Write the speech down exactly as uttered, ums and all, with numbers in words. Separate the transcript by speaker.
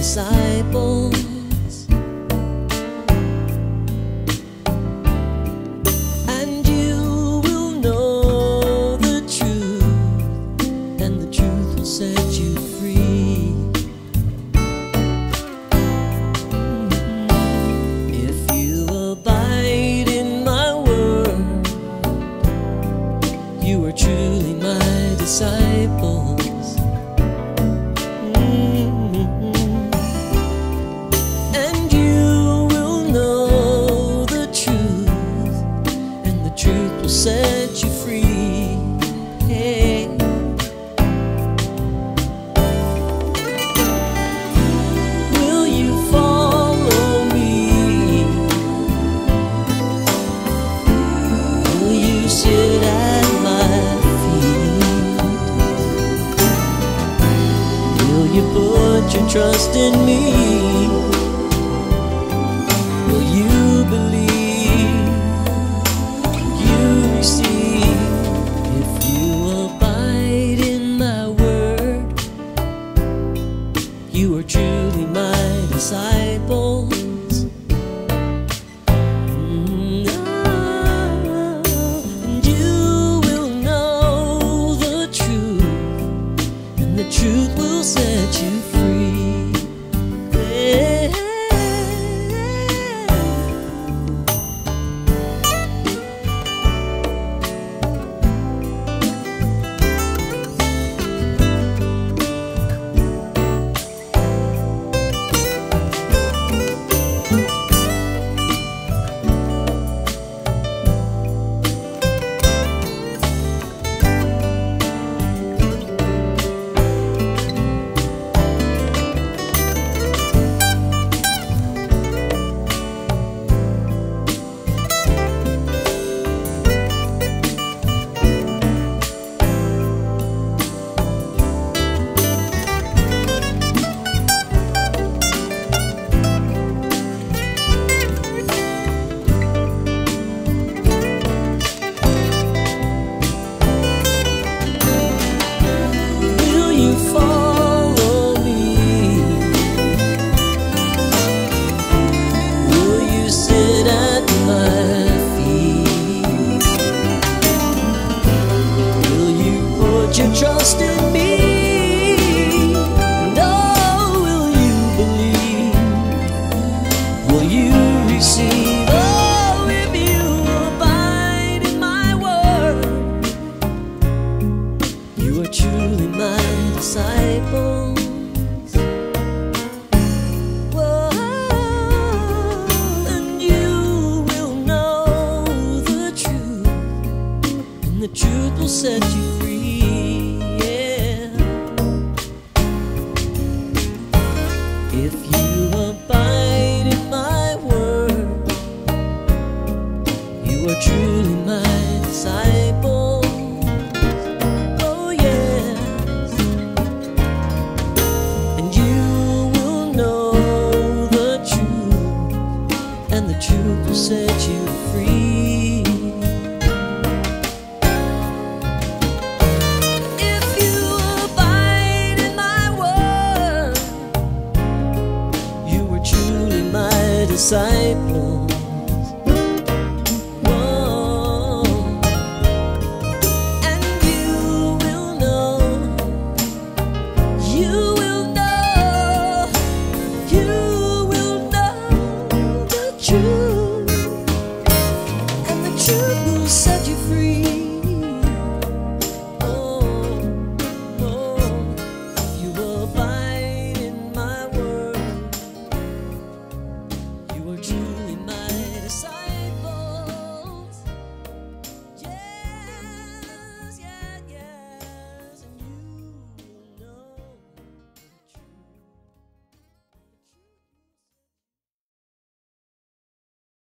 Speaker 1: disciples. And you will know the truth, and the truth will set you free. If you abide in my word, you are truly my disciples. Set you free. Hey. Will you follow me? Will you sit at my feet? Will you put your trust in me? Will you believe? If you abide in my word, you are truly my disciples. Mm, oh, and you will know the truth, and the truth will set you free. Yeah. Your trust in me, and oh, will you believe? Will you receive? Oh, if you abide in my word, you are truly my disciples. Whoa, and you will know the truth, and the truth will set you free. If you abide in my word, you are truly my disciples. Oh yes, and you will know the truth, and the truth will set you free. If you abide in my word, you are truly my disciple.